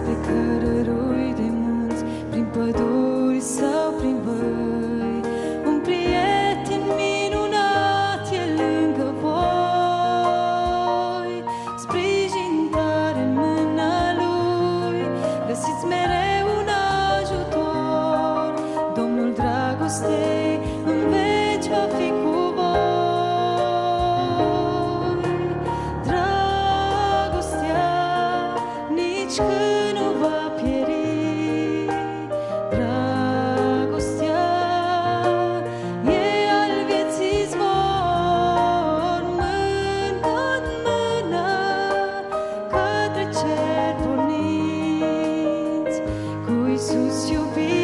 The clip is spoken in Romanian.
pe cărărui de munți, prin păduri sau prin văi. Un prieten minunat e lângă voi, sprijin tare în mâna lui, găsiți mereu un ajutor. Domnul dragostei în veci va fi cu voi. Dragostea nici când nu va pieri. Dragostea e al vieții zbor, mână-n mână către cer porniți, cu Iisus iubit.